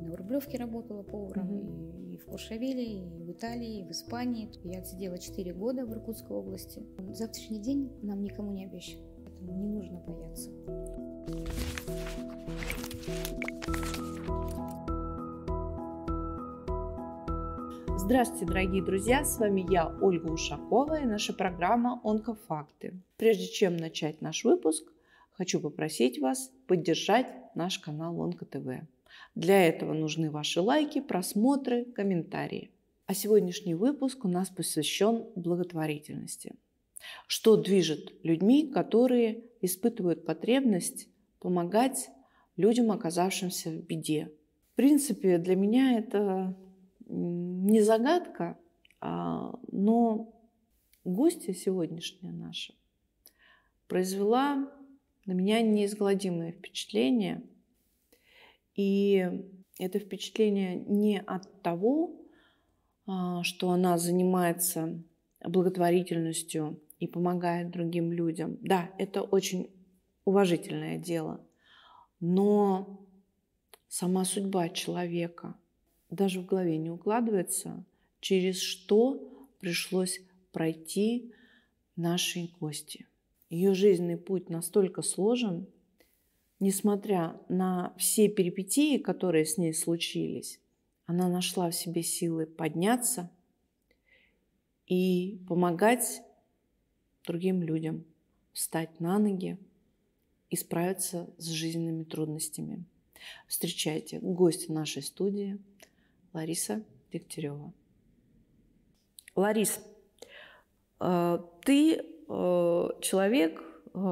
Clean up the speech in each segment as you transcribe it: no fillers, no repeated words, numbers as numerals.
на Рублевке работала поваром, и в Куршавеле, и в Италии, и в Испании. Я отсидела 4 года в Иркутской области. Завтрашний день нам никому не обещан, поэтому не нужно бояться. Здравствуйте, дорогие друзья! С вами я, Ольга Ушакова, и наша программа «Онкофакты». Прежде чем начать наш выпуск, хочу попросить вас поддержать наш канал ОнкоТВ. Для этого нужны ваши лайки, просмотры, комментарии. А сегодняшний выпуск у нас посвящен благотворительности. Что движет людьми, которые испытывают потребность помогать людям, оказавшимся в беде? В принципе, для меня это не загадка, но гостья сегодняшняя наша произвела на меня неизгладимое впечатление. И это впечатление не от того, что она занимается благотворительностью и помогает другим людям. Да, это очень уважительное дело, но сама судьба человека даже в голове не укладывается, через что пришлось пройти нашей гости. Ее жизненный путь настолько сложен, несмотря на все перипетии, которые с ней случились, она нашла в себе силы подняться и помогать другим людям встать на ноги и справиться с жизненными трудностями. Встречайте гостя нашей студии Лариса Дегтярева. Ларис, ты человек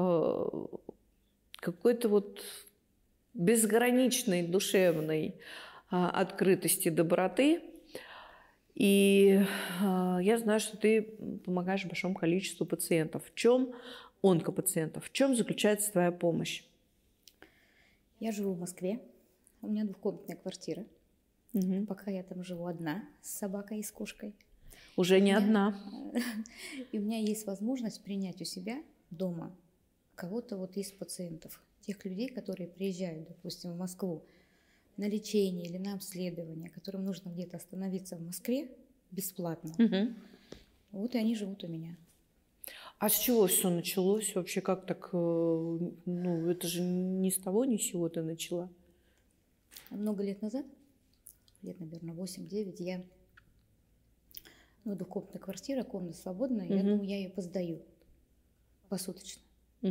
какой-то вот безграничной душевной открытости, доброты. И я знаю, что ты помогаешь большому количеству пациентов. В чем онкопациентов? В чем заключается твоя помощь? Я живу в Москве. У меня двухкомнатная квартира. Пока я там живу одна с собакой и с кошкой. Уже не одна. И у меня есть возможность принять у себя дома кого-то вот из пациентов. Тех людей, которые приезжают, допустим, в Москву на лечение или на обследование, которым нужно где-то остановиться в Москве бесплатно. Вот и они живут у меня. А с чего все началось? Вообще как так? Это же не с того, ни с сего ты начала. Много лет назад, лет, наверное, 8-9, я... двухкомнатная квартира, комната свободная, я думаю, я ее посдаю посуточно.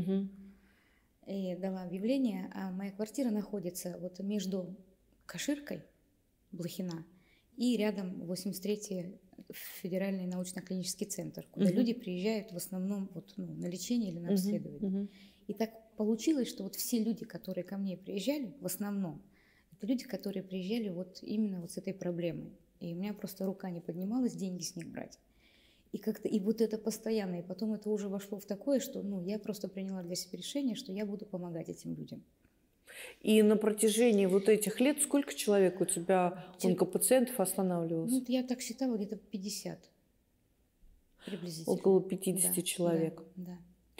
И дала объявление, а моя квартира находится вот между Каширкой, Блохина, и рядом 83-й федеральный научно-клинический центр, куда люди приезжают в основном на лечение или на обследование. И так получилось, что вот все люди, которые ко мне приезжали, в основном, это люди, которые приезжали вот именно вот с этой проблемой. И у меня просто рука не поднималась деньги с них брать. И как-то и вот это постоянно, и потом это уже вошло в такое, что я просто приняла для себя решение, что я буду помогать этим людям. И на протяжении вот этих лет сколько человек у тебя онкопациентов останавливалось? Я так считала, где-то 50 приблизительно. Около 50 человек. Да.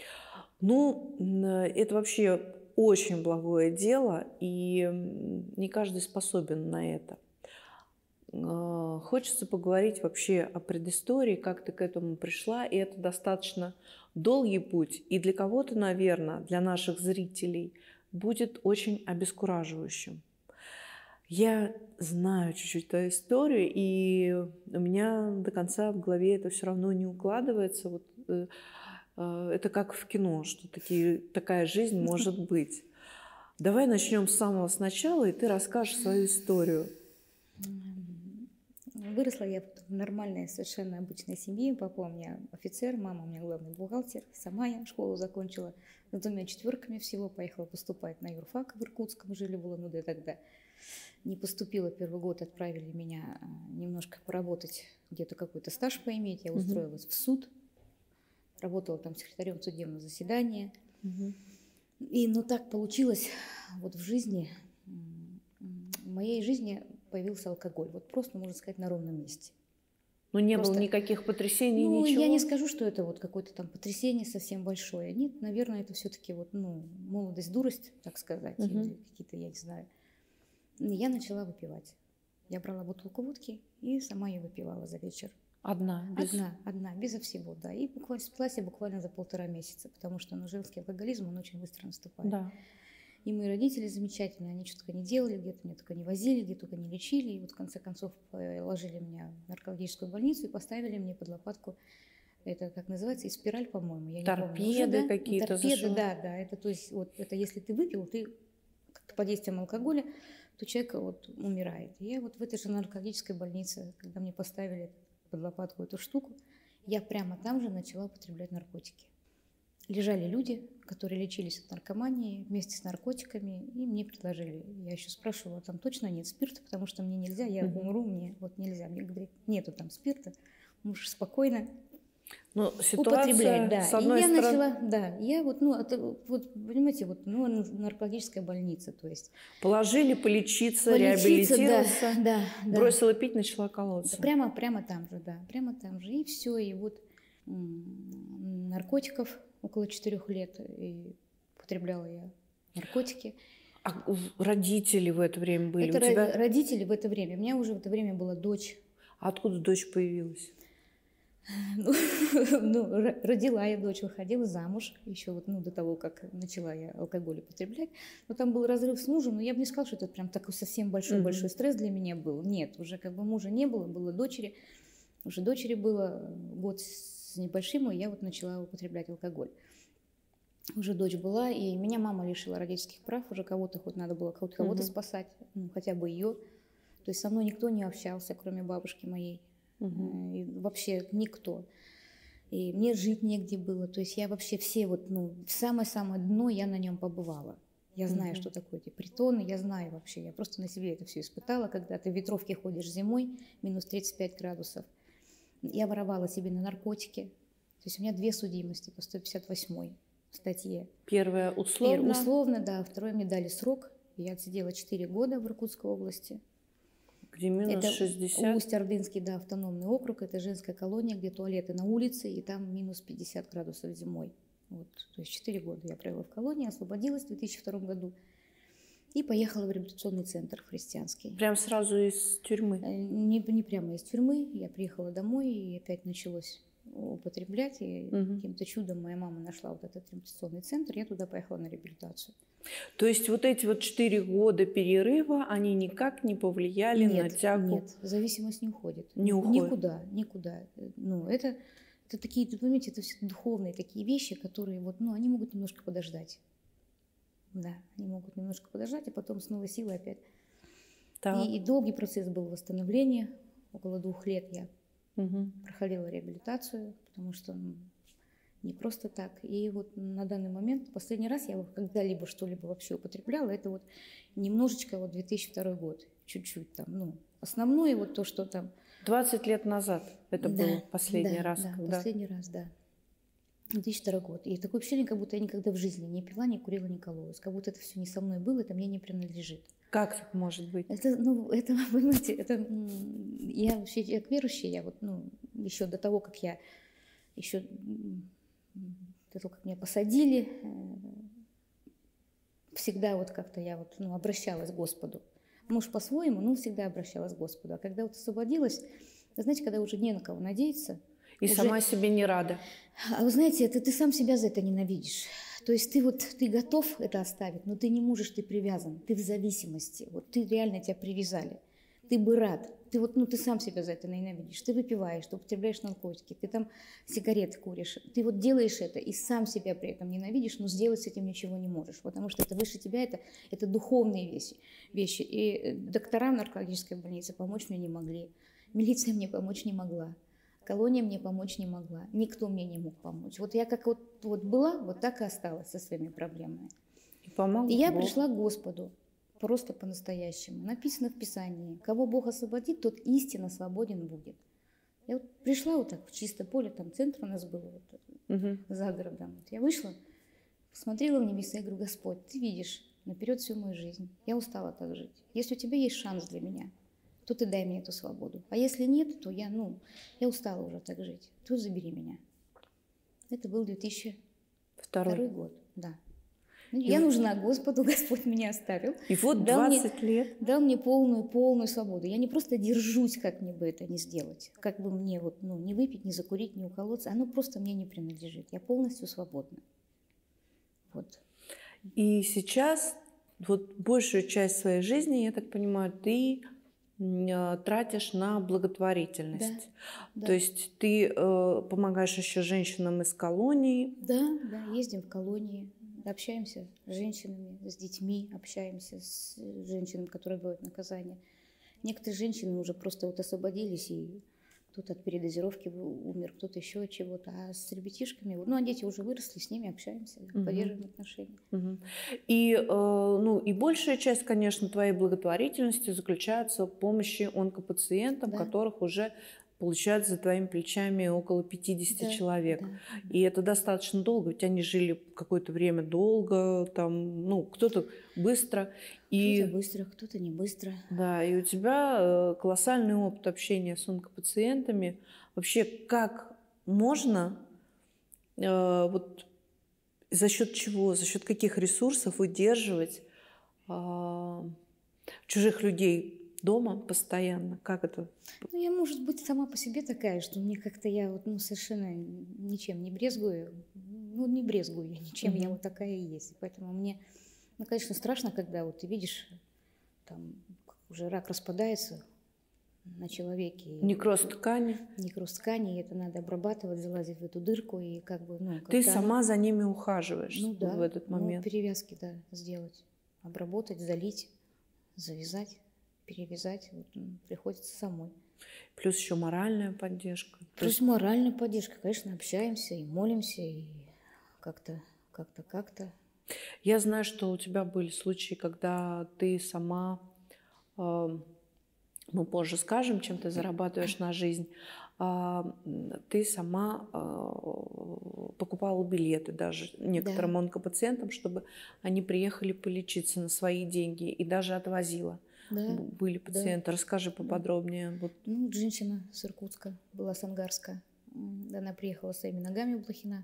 Это вообще очень благое дело, и не каждый способен на это. Хочется поговорить вообще о предыстории, как ты к этому пришла, и это достаточно долгий путь, и для кого-то, наверное, для наших зрителей будет очень обескураживающим. Я знаю чуть-чуть твою историю, и у меня до конца в голове это все равно не укладывается. Это как в кино, что такая жизнь может быть. Давай начнем с самого начала, и ты расскажешь свою историю. Выросла я в нормальной, совершенно обычной семье. Папа у меня офицер, мама у меня главный бухгалтер. Сама я школу закончила с 2 четверками всего. Поехала поступать на юрфак в Иркутск. Мы жили в Улан-Удэ тогда. Не поступила первый год, отправили меня немножко поработать, где-то какой-то стаж поиметь. Я устроилась в суд. Работала там секретарем судебного заседания. И так получилось вот в жизни, в моей жизни появился алкоголь. Вот просто, можно сказать, на ровном месте. Не было никаких потрясений, ничего? Я не скажу, что это вот какое-то там потрясение совсем большое. Нет, наверное, это все-таки молодость, дурость, так сказать, или какие-то, я не знаю. я начала выпивать. Я брала бутылку водки и сама ее выпивала за вечер. Одна? Одна, безо всего, да. И буквально спилась я буквально за 1,5 месяца, потому что женский алкоголизм, он очень быстро наступает. Да. И мои родители замечательные, они что-то не делали, где-то меня только не возили, где-то только не лечили. И вот в конце концов ложили меня в наркологическую больницу и поставили мне под лопатку, это как называется, и спираль, по-моему, я не помню. Торпеды какие-то. Торпеды, да. Это, то есть, вот, это если ты выпил, ты под действием алкоголя, то человек вот умирает. И я вот в этой же наркологической больнице, когда мне поставили под лопатку эту штуку, я прямо там же начала употреблять наркотики. Лежали люди, которые лечились от наркомании вместе с наркотиками, и мне предложили. Я еще спрашивала, там точно нет спирта, потому что мне нельзя, я умру, мне вот нельзя. Мне говорят, нету там спирта, можешь спокойно употреблять. Да. С одной стороны... начала, да, я вот, понимаете, вот, наркологическая больница, то есть. Положили полечиться, реабилитироваться, да. Бросила пить, начала колоться. Да, прямо там же, да, прямо там же. И все, и вот наркотиков около 4 лет, и употребляла я наркотики. А родители в это время были? Это у тебя? Родители в это время. У меня уже в это время была дочь. А откуда дочь появилась? Родила я дочь, выходила замуж еще вот, до того, как начала я алкоголь употреблять. Но там был разрыв с мужем, но я бы не сказала, что это прям такой совсем большой стресс для меня был. Нет, уже как бы мужа не было, было дочери. Уже дочери было год с небольшим, и я вот начала употреблять алкоголь. Уже дочь была, и меня мама лишила родительских прав, уже кого-то хоть надо было кого-то спасать, хотя бы ее. То есть со мной никто не общался, кроме бабушки моей. И вообще никто. И мне жить негде было. То есть я вообще все самое-самое дно я на нем побывала. Я знаю, что такое эти притоны, я знаю вообще. Я просто на себе это все испытала, когда ты в ветровке ходишь зимой, минус 35 градусов. Я воровала себе на наркотики. То есть у меня 2 судимости по 158 статье. Первая условно? Условно, да. Второе, мне дали срок. Я отсидела 4 года в Иркутской области. Где минус 60? Это Усть-Ордынский, да, автономный округ. Это женская колония, где туалеты на улице, и там минус 50 градусов зимой. Вот. То есть 4 года я провела в колонии, освободилась в 2002 году. И поехала в реабилитационный центр христианский. Прям сразу из тюрьмы? Не прямо из тюрьмы. Я приехала домой, и опять началось употреблять. И каким-то чудом моя мама нашла вот этот реабилитационный центр. Я туда поехала на реабилитацию. То есть вот эти 4 года перерыва, они никак не повлияли на тягу? Нет, зависимость не уходит. Не уходит? Никуда. Это такие, вы понимаете, это все духовные такие вещи, которые они могут немножко подождать. Да, они могут немножко подождать, а потом с новой силой опять. И долгий процесс был восстановления. Около 2 лет я проходила реабилитацию, потому что не просто так. И вот на данный момент, последний раз я когда-либо что-либо вообще употребляла, это немножечко 2002 год, чуть-чуть там, основное то, что там. 20 лет назад это был последний раз? Да, последний раз, да. 2002 год. И такое ощущение, как будто я никогда в жизни не пила, не курила, не кололась. Как будто это все не со мной было, это мне не принадлежит. Как так может быть? Это, понимаете, я вообще человек верующий, я еще до того, как меня посадили, всегда как-то я обращалась к Господу. Может, по-своему, но всегда обращалась к Господу. А когда освободилась, вы знаете, когда уже не на кого надеяться. И сама себе не рада. А вы знаете, ты сам себя за это ненавидишь. То есть ты готов это оставить, но ты не можешь, ты привязан, ты в зависимости. Ты реально, тебя привязали. Ты бы рад. Ты сам себя за это ненавидишь. Ты выпиваешь, ты употребляешь наркотики, ты там сигареты куришь. Ты делаешь это и сам себя при этом ненавидишь, но сделать с этим ничего не можешь, потому что это выше тебя, это духовные вещи. И доктора в наркологической больнице помочь мне не могли. Милиция мне помочь не могла. Колония мне помочь не могла. Никто мне не мог помочь. Я как была, так и осталась со своими проблемами. И я пришла к Господу. Просто по-настоящему. Написано в Писании: кого Бог освободит, тот истинно свободен будет. Я пришла так в чистое поле, там центр у нас был за городом. Я вышла, посмотрела в небеса и говорю: Господь, ты видишь наперед всю мою жизнь. Я устала так жить. Если у тебя есть шанс для меня, то ты дай мне эту свободу. А если нет, то я устала уже так жить. То забери меня. Это был 2002 год, да. Я нужна Господу, Господь меня оставил. И вот 20 лет. Дал мне полную свободу. Я не просто держусь, как мне бы это не сделать, как бы мне вот, не выпить, не закурить, не уколоться. Оно просто мне не принадлежит. Я полностью свободна. Вот. И сейчас вот большую часть своей жизни, я так понимаю, ты тратишь на благотворительность. Да. То есть ты помогаешь еще женщинам из колонии. Да, ездим в колонии, общаемся с женщинами, с детьми, общаемся с женщинами, которые отбывают наказание. Некоторые женщины уже просто вот освободились, и кто-то от передозировки умер, кто-то еще от чего-то. А с ребятишками, а дети уже выросли, с ними общаемся, поддерживаем отношения. И большая часть, конечно, твоей благотворительности заключается в помощи онкопациентам, которых уже получается за твоими плечами около 50 человек. Да. И это достаточно долго, ведь они жили какое-то время долго, там, кто-то быстро. Кто-то быстро, кто-то не быстро. Да, и у тебя колоссальный опыт общения с онкопациентами. Вообще, как можно, вот за счет чего, за счет каких ресурсов удерживать чужих людей дома постоянно? Как это? Я, может быть, сама по себе такая, что мне как-то я совершенно ничем не брезгую. Не брезгую я ничем, я вот такая и есть. Поэтому мне, конечно, страшно, когда ты видишь, там уже рак распадается на человеке. Некроз ткани. Некроз ткани, и это надо обрабатывать, залазить в эту дырку и Ты сама за ними ухаживаешь в этот момент? Перевязки, сделать, обработать, залить, завязать, перевязать, приходится самой. Плюс еще моральная поддержка. Плюс моральная поддержка, конечно, общаемся и молимся, и как-то. Я знаю, что у тебя были случаи, когда ты сама, мы позже скажем, чем ты зарабатываешь на жизнь, ты сама покупала билеты даже некоторым онкопациентам, чтобы они приехали полечиться на свои деньги, и даже отвозила. Были пациенты. Расскажи поподробнее. Женщина с Иркутска, была с Ангарска. Она приехала своими ногами в Блохина.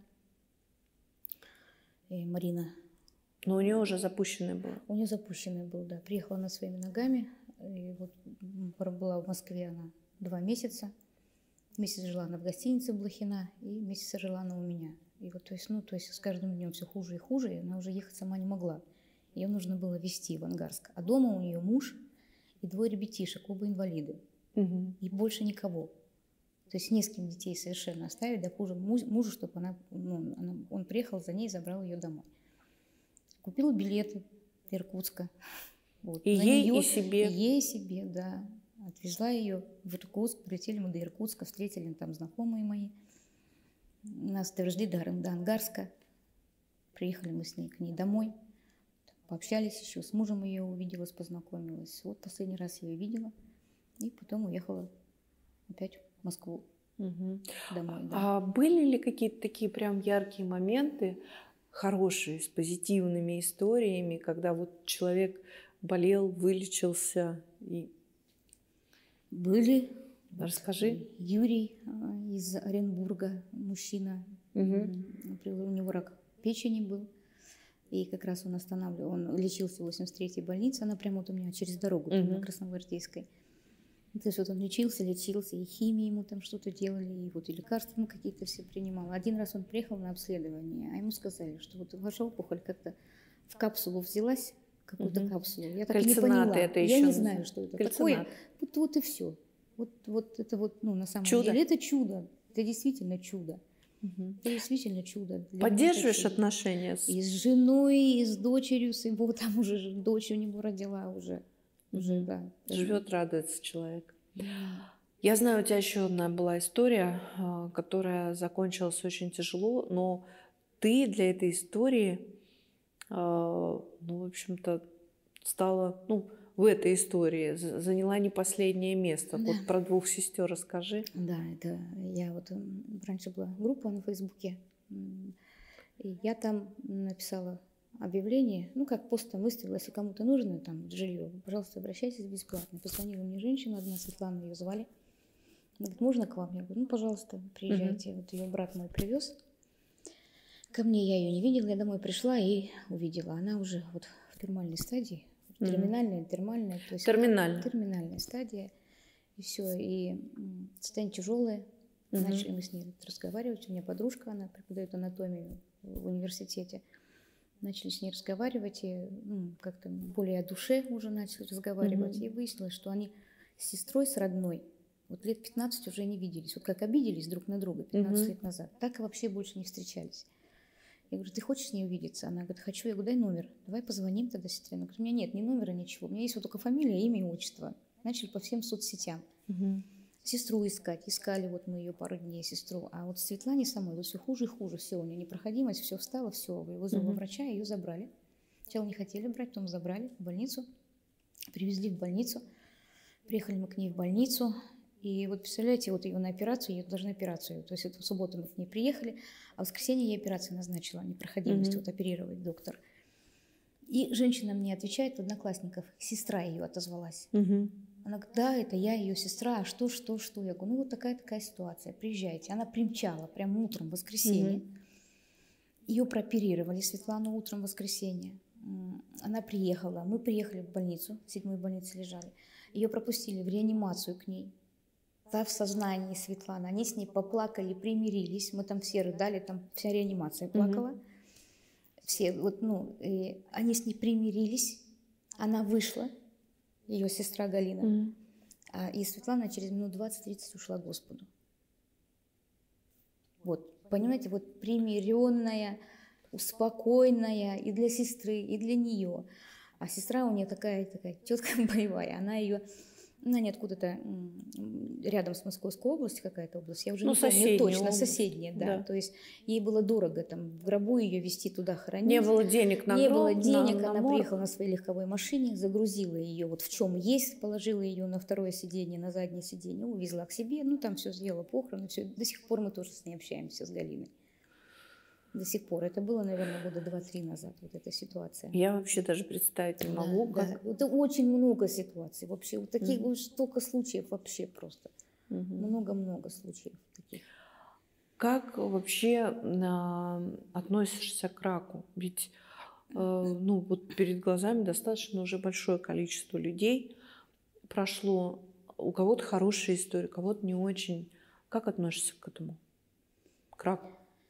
И Марина. Но у нее уже запущенный был. У нее запущенный был, да. Приехала она своими ногами. И была в Москве она 2 месяца. Месяц жила она в гостинице Блохина, и месяц жила она у меня. И то есть с каждым днем все хуже и хуже, и она уже ехать сама не могла. Ее нужно было везти в Ангарск. А дома у нее муж и 2 ребятишек, оба инвалиды. И больше никого. То есть не с кем детей совершенно оставить, да хуже мужу, чтобы он приехал за ней и забрал ее домой. Купила билеты до Иркутска. И ей, и себе. Ей, и себе, да. Отвезла ее в Иркутск, прилетели мы до Иркутска, встретили там знакомые мои. Нас довезли до Ангарска. Приехали мы с ней к ней домой. Пообщались еще, с мужем ее увиделась, познакомилась. Последний раз я ее видела. И потом уехала опять в Москву. Домой. Да. А были ли какие-то такие прям яркие моменты, хорошие, с позитивными историями, когда человек болел, вылечился? Были. Расскажи. Юрий из Оренбурга, мужчина. У него рак печени был. И как раз он лечился в 83-й больнице, она прямо у меня через дорогу, на Красногвардейской. То есть он лечился, и химии ему там что-то делали, и лекарства какие-то все принимал. Один раз он приехал на обследование, а ему сказали, что ваша опухоль как-то в капсулу взялась, какую-то капсулу. Я так и не поняла. Я не знаю, что это такое. Вот и все. Это на самом деле это чудо. Это действительно чудо. Это действительно чудо. Поддерживаешь отношения и с женой, и с дочерью, с его там уже дочь у него родила уже да. Живет, радуется человек. Я знаю, у тебя еще одна была история, которая закончилась очень тяжело, но ты для этой истории, в общем-то, стала, в этой истории заняла не последнее место. Да. Про 2 сестер расскажи. Да, это я раньше была группа на Фейсбуке, и я там написала объявление, как пост там выставила, если кому-то нужно там жилье, пожалуйста, обращайтесь бесплатно. Позвонила мне женщина одна, Светлана ее звали. Она говорит, можно к вам? Я говорю, пожалуйста, приезжайте. Ее брат мой привез Ко мне я ее не видела, я домой пришла и увидела. Она уже вот в термальной стадии, терминальная, термальная, то есть терминальная стадия. И все, и состояние тяжелое. Начали мы с ней разговаривать. У меня подружка, она преподает анатомию в университете. Начали с ней разговаривать, и как-то более о душе уже начали разговаривать. И выяснилось, что они с сестрой, с родной, вот лет 15 уже не виделись. Вот как обиделись друг на друга 15 лет назад, так и вообще больше не встречались. Я говорю, ты хочешь с ней увидеться? Она говорит, хочу. Я говорю, дай номер. Давай позвоним тогда сестре. Она говорит, у меня нет ни номера, ничего. У меня есть вот только фамилия, имя и отчество. Начали по всем соцсетям. Сестру искать. Искали вот мы ее пару дней, сестру. А вот Светлане самой вот все хуже и хуже. Все, у нее непроходимость, все встало, все. Вызвала врача, ее забрали. Сначала не хотели брать, потом забрали в больницу. Привезли в больницу. Приехали мы к ней в больницу. И вот представляете, вот ее на операцию, ее должны операцию. То есть это в субботу мы к ней приехали, а в воскресенье ей операцию назначила, непроходимость, вот оперировать доктор. И женщина мне отвечает в Одноклассниках, сестра ее отозвалась. Она говорит, да, это я, ее сестра, а что? Я говорю, ну вот такая ситуация, приезжайте. Она примчала прямо утром в воскресенье. Ее прооперировали, Светлану, утром в воскресенье. Она приехала, мы приехали в больницу, в 7-й больнице лежали. Ее пропустили в реанимацию к ней. Та в сознании Светлана, они с ней поплакали, примирились. Мы там все рыдали, там вся реанимация плакала. Все, вот, и они с ней примирились. Она вышла, ее сестра Галина. И Светлана через минут 20-30 ушла к Господу. Вот, понимаете, вот примиренная, успокоенная и для сестры, и для нее. А сестра у нее такая тетка боевая, она не откуда-то рядом с Московской областью, какая-то область, я уже не помню точно, соседняя, да. То есть ей было дорого там в гробу ее везти туда хоронить. Не было денег на гроб, не было денег, она приехала на своей легковой машине, загрузила ее вот в чем есть, положила ее на второе сиденье, на заднее сиденье, увезла к себе, там все сделала похороны, все. До сих пор мы тоже с ней общаемся, с Галиной. До сих пор. Это было, наверное, года 2-3 назад, вот эта ситуация. Я вообще даже представить не могу. Да. Это очень много ситуаций вообще. Вот таких столько случаев вообще просто. Много-много случаев таких. Как вообще относишься к раку? Ведь вот перед глазами достаточно уже большое количество людей прошло. У кого-то хорошая история, у кого-то не очень. Как относишься к этому? К раку?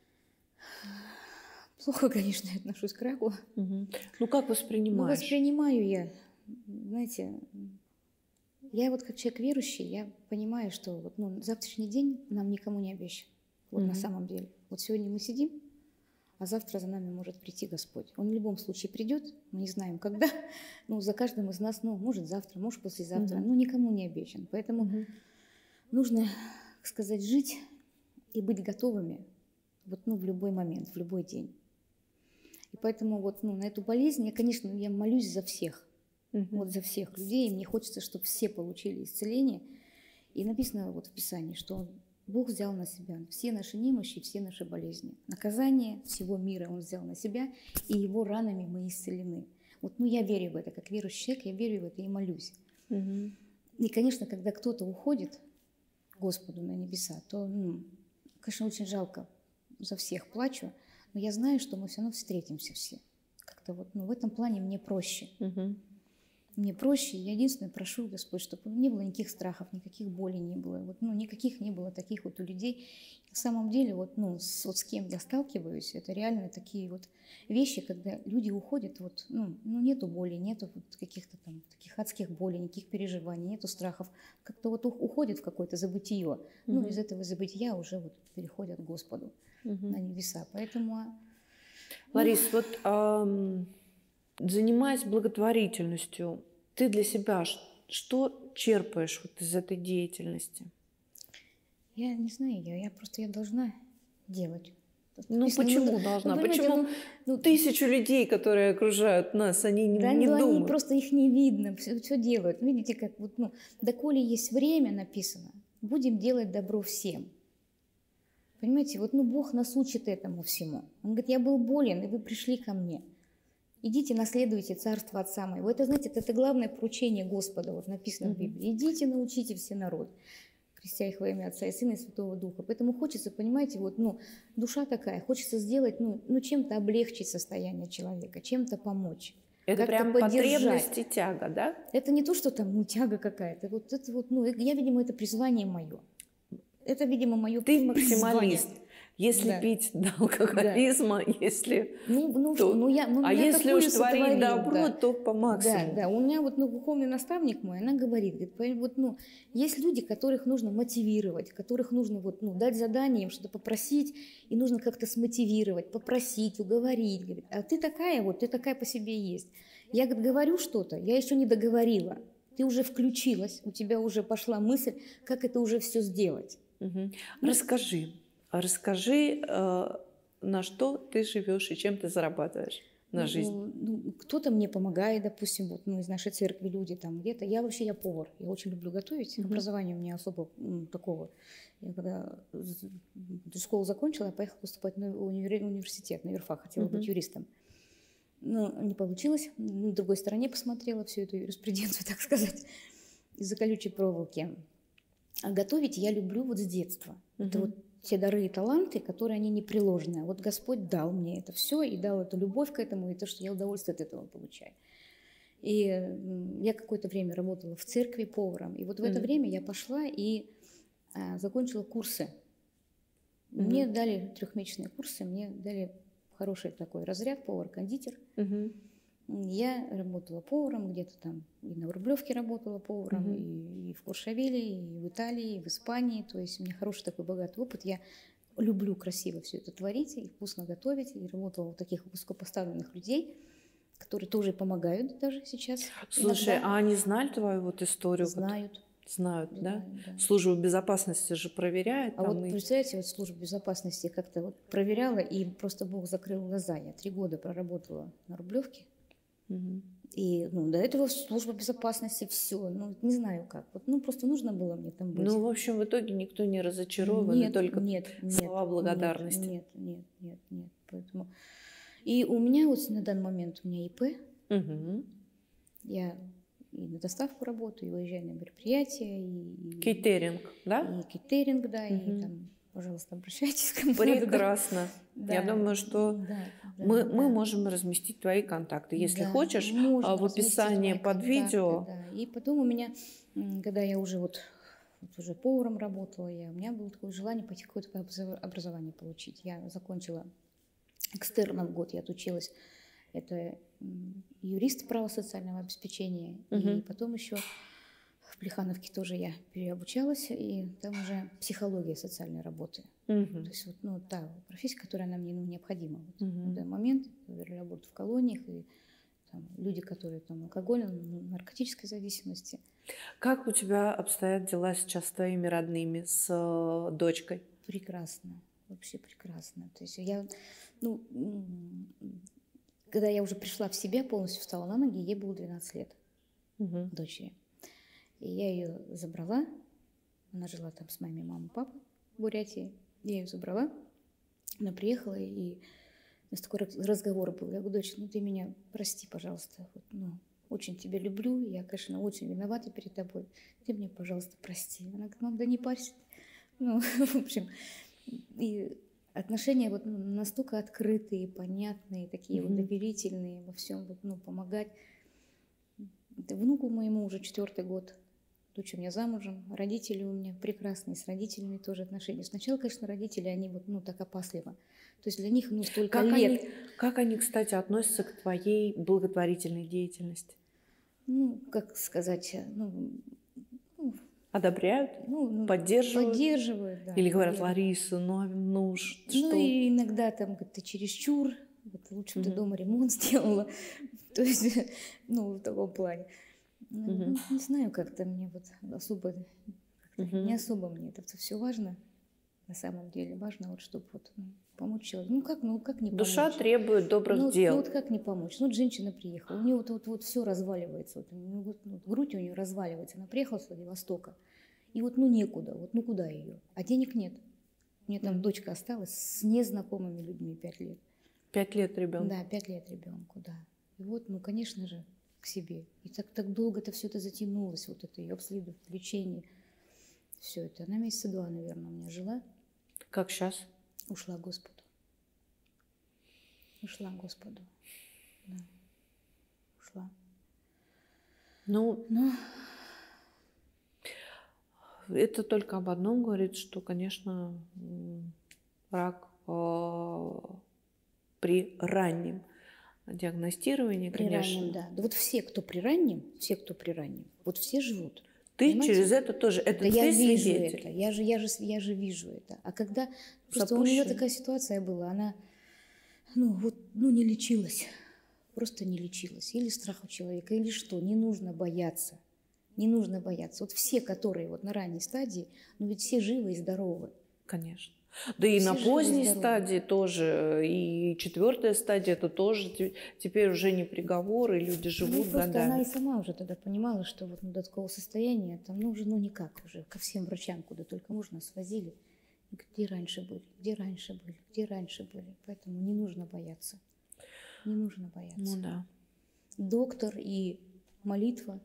Плохо, конечно, я отношусь к раку. Как воспринимаешь? Воспринимаю я, знаете, я вот как человек верующий, я понимаю, что завтрашний день нам никому не обещан. Вот на самом деле. Вот сегодня мы сидим, а завтра за нами может прийти Господь. Он в любом случае придет, мы не знаем когда, за каждым из нас, может завтра, может послезавтра, никому не обещан. Поэтому нужно, так сказать, жить и быть готовыми в любой момент, в любой день. И поэтому на эту болезнь я молюсь за всех, за всех людей. И мне хочется, чтобы все получили исцеление. И написано в Писании, что Бог взял на себя все наши немощи, все наши болезни. Наказание всего мира Он взял на себя, и Его ранами мы исцелены. Я верю в это, как верующий человек, я верю в это и молюсь. И, конечно, когда кто-то уходит к Господу на небеса, то, конечно, очень жалко, за всех плачу, но я знаю, что мы все равно встретимся все. Как-то в этом плане мне проще. Мне проще. Я единственное прошу, Господь, чтобы не было никаких страхов, никаких болей не было. Никаких не было таких у людей. На самом деле, с кем я сталкиваюсь, это реально такие вещи, когда люди уходят, нету боли, нету каких-то там таких адских болей, никаких переживаний, нету страхов. Как-то уходят в какое-то забытие. Из этого забытия уже переходят к Господу на небеса. Поэтому... Ларис, занимаясь благотворительностью, ты для себя что черпаешь из этой деятельности? Я не знаю, я должна делать. Почему должна? Почему тысячу людей, которые окружают нас, они не думают? Они просто их не видно, все делают. Видите, как доколе есть время, написано, будем делать добро всем. Понимаете, Бог нас учит этому всему. Он говорит, я был болен, и вы пришли ко мне. Идите, наследуйте царство Отца моего. Это, знаете, это главное поручение Господа, написано в Библии. Идите, научите все народы. Христя их во имя Отца и Сына и Святого Духа. Поэтому хочется, понимаете, вот, ну, душа такая, хочется сделать, ну чем-то облегчить состояние человека, чем-то помочь. Это прям потребность и тяга, да? Это не то, что там, ну, тяга какая-то. Вот это вот, ну, я, видимо, это призвание мое. Это, видимо, мое призвание. Ты максималист. Если пить до алкоголизма, если... если уж творить добро, то по максимуму. Да. У меня вот духовный наставник мой, она говорит, вот, ну, есть люди, которых нужно мотивировать, которых нужно вот, ну, дать задание, им что-то попросить, и нужно как-то смотивировать, попросить, уговорить. Говорит, а ты такая по себе есть. Я, говорит, говорю что-то, я еще не договорила. Ты уже включилась, у тебя уже пошла мысль, как это уже все сделать. Угу. Расскажи, на что ты живешь и чем ты зарабатываешь на жизнь. Кто-то мне помогает, допустим, вот, ну, из нашей церкви люди там где-то. Я повар, я очень люблю готовить. Образование у меня особо такого. Я когда школу закончила, я поехала поступать на университет, на юрфак, хотела быть юристом. Но не получилось. На другой стороне посмотрела всю эту юриспруденцию, так сказать, из-за колючей проволоки. А готовить я люблю вот с детства. Это вот те дары и таланты, которые они непреложные. Вот Господь дал мне это все и дал эту любовь к этому, и то, что я удовольствие от этого получаю. И я какое-то время работала в церкви поваром, и вот в это время я пошла и закончила курсы. Мне дали 3-месячные курсы, мне дали хороший такой разряд, повар-кондитер. Я работала поваром, где-то там и на Рублевке работала поваром, и в Куршавеле, и в Италии, и в Испании. То есть у меня хороший такой богатый опыт. Я люблю красиво все это творить и вкусно готовить. И работала у таких высокопоставленных людей, которые тоже помогают даже сейчас. Слушай, а они знали твою вот историю? Знают. Знают, да? Служба безопасности же проверяет. А вот представляете, вот служба безопасности как-то вот проверяла, и просто Бог закрыл глаза. Я 3 года проработала на Рублевке. И до этого служба безопасности, все, не знаю как. Вот, просто нужно было мне там быть. В общем, в итоге никто не разочарован, и только слова благодарности. Нет. Поэтому... И у меня вот на данный момент у меня ИП. Я и на доставку работаю, и уезжаю на мероприятия. И кейтеринг, да? И кейтеринг, да, и там... Пожалуйста, обращайтесь ко мне. Прекрасно. Я думаю, что мы можем разместить твои контакты. Если хочешь, в описании под видео. И потом у меня, когда я уже уже поваром работала, у меня было такое желание пойти какое-то образование получить. Я закончила экстерном год, я отучилась. Это юрист права социального обеспечения. И потом еще... В Плехановке тоже я переобучалась, и там уже психология социальной работы. То есть та профессия, которая нам необходима в данный момент. Работа в колониях, и там, люди, которые там алкогольной, наркотической зависимости. Как у тебя обстоят дела сейчас с твоими родными, с дочкой? Прекрасно, вообще прекрасно. То есть я, когда я уже пришла в себя, полностью встала на ноги, ей было 12 лет, дочери. И я ее забрала, она жила там с моими мамой и папой в Бурятии, я ее забрала, она приехала, и у нас такой разговор был, я говорю: дочь, ты меня прости, пожалуйста, очень тебя люблю, я, конечно, очень виновата перед тобой, ты меня, пожалуйста, прости. Она говорит: мам, да не парься. В общем, и отношения настолько открытые, понятные, такие доверительные во всем, помогать. Внуку моему уже 4-й год. Дочь у меня замужем, родители у меня прекрасные, с родителями тоже отношения. Сначала, конечно, родители, они так опасливо. То есть для них столько лет. Как они, кстати, относятся к твоей благотворительной деятельности? Как сказать, одобряют? Поддерживают? Поддерживают, да. Или говорят: Лариса, что? И иногда там, ты чересчур, лучше бы ты дома ремонт сделала. То есть, в таком плане. Не знаю, как-то мне особо, не особо мне это все важно, на самом деле. Важно, чтобы помочь человеку. Как не помочь? Душа требует добрых дел. Как не помочь? Женщина приехала, у нее все разваливается, грудь у нее разваливается. Она приехала с Владивостока, и некуда, куда ее? А денег нет. У меня там дочка осталась с незнакомыми людьми 5 лет. 5 лет ребенку? Да, 5 лет ребенку, да. И конечно же, к себе. И так долго все это затянулось, это ее обследование, лечение. все это. Она месяца 2, наверное, у меня жила. Как сейчас? Ушла к Господу. Ушла к Господу. Да. Ушла. Ну, это только об одном говорит, что, конечно, рак при раннем диагностировании, При конечно. раннем, да. Да вот все, кто при раннем, вот все живут. Ты Понимаете? через это тоже, это да ты я вижу свидетель. это, я же вижу это. А когда просто у нее такая ситуация была, она, не лечилась, просто не лечилась. Или страх у человека, или что, не нужно бояться. Не нужно бояться. Вот все, которые вот на ранней стадии, ведь все живы и здоровы. Конечно. Да и на поздней стадии тоже, и 4-я стадия, это тоже теперь уже не приговор, и люди живут годами. Она и сама уже тогда понимала, что вот до такого состояния, там, уже, никак уже, ко всем врачам, куда только можно, свозили. Где раньше были. Поэтому не нужно бояться. Не нужно бояться. Ну да. Доктор и молитва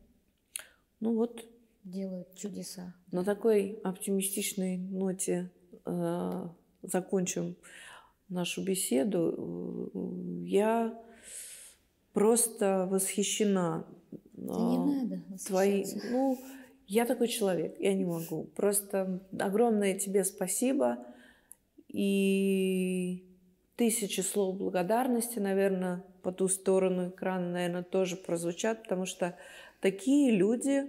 делают чудеса. На такой оптимистичной ноте закончим нашу беседу. Я просто восхищена. Да не надо восхищаться. Я такой человек, я не могу. Просто огромное тебе спасибо. И 1000 слов благодарности, наверное, по ту сторону экрана, наверное, тоже прозвучат, потому что такие люди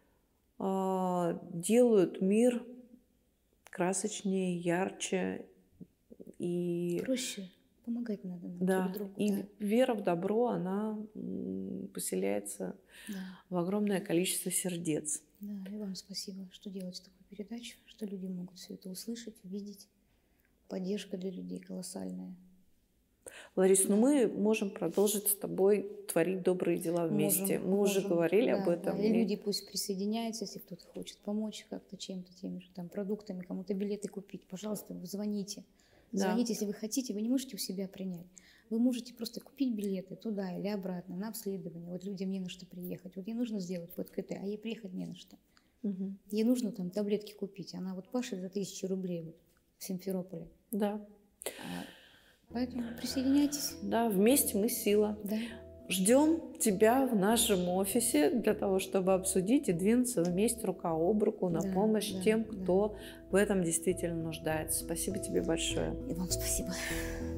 делают мир красочнее, ярче и проще. Помогать надо друг другу. И вера в добро, она поселяется в огромное количество сердец. Да, и вам спасибо, что делаете такую передачу, что люди могут все это услышать, увидеть. Поддержка для людей колоссальная. Ларис, мы можем продолжить с тобой творить добрые дела вместе. Мы уже говорили об этом. Да. И люди пусть присоединяются, если кто-то хочет помочь как-то чем-то, теми же продуктами, кому-то билеты купить. Пожалуйста, звоните. Звоните, если вы хотите, вы не можете у себя принять. Вы можете просто купить билеты туда или обратно на обследование. Вот людям не на что приехать. Вот ей нужно сделать КТ, а ей приехать не на что. Ей нужно таблетки купить. Она пашет за 1000 рублей в Симферополе. Да. Поэтому присоединяйтесь. Да, вместе мы сила. Да. Ждем тебя в нашем офисе для того, чтобы обсудить и двинуться вместе рука об руку на помощь тем, кто в этом действительно нуждается. Спасибо тебе большое. И вам спасибо.